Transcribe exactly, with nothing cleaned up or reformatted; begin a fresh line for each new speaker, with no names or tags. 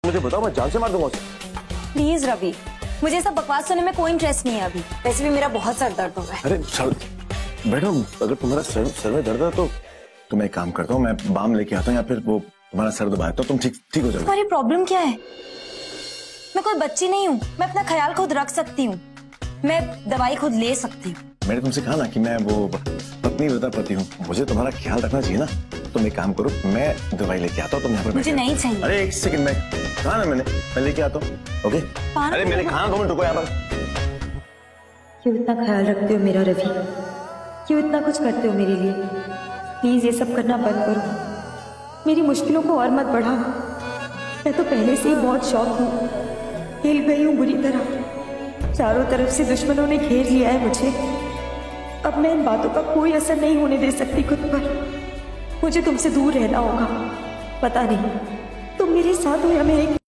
मुझे बताओ, मैं जान से मार दूंगा उसे।
प्लीज रवि, मुझे सब बकवास सुनने में कोई इंटरेस्ट नहीं है अभी। वैसे भी मेरा बहुत सर दर्द हो रहा है।
अरे सर बैठो, अगर तुम्हारा सर सर में दर्द है तो तो मैं एक काम करता हूँ, मैं बाम लेके आता हूँ या फिर वो तुम्हारा सर दबाता हूँ, तो तुम ठीक ठीक हो जाओगे।
तुम्हारी प्रॉब्लम क्या है? मैं कोई बच्ची नहीं हूँ, मैं अपना ख्याल खुद रख सकती हूँ, मैं दवाई खुद ले सकती हूँ। मैंने
तुमसे कहा ना कि मैं वो पत्नी व्रता पति हूँ, मुझे तुम्हारा ख्याल रखना चाहिए ना। तुम एक काम करो, मैं दवाई लेके आता हूँ, तुम यहाँ पर
मुझे नहीं चाहिए।
अरे एक सेकंड, मैं कहा ना मैंने मैं लेके आता हूँ। ओके अरे मैंने कहा दो मिनट रुको यहाँ पर।
क्यों इतना ख्याल रखते हो मेरा रवि? क्यों इतना कुछ करते हो मेरे लिए? प्लीज ये सब करना बंद करो, मेरी मुश्किलों को और मत बढ़ाओ। मैं तो पहले से ही बहुत शौक हूँ, हिल गई हूँ बुरी तरह। चारों तरफ से दुश्मनों ने घेर लिया है मुझे। अब मैं इन बातों का कोई असर नहीं होने दे सकती खुद पर। मुझे तुमसे दूर रहना होगा। पता नहीं तुम मेरे साथ हो या मैं एक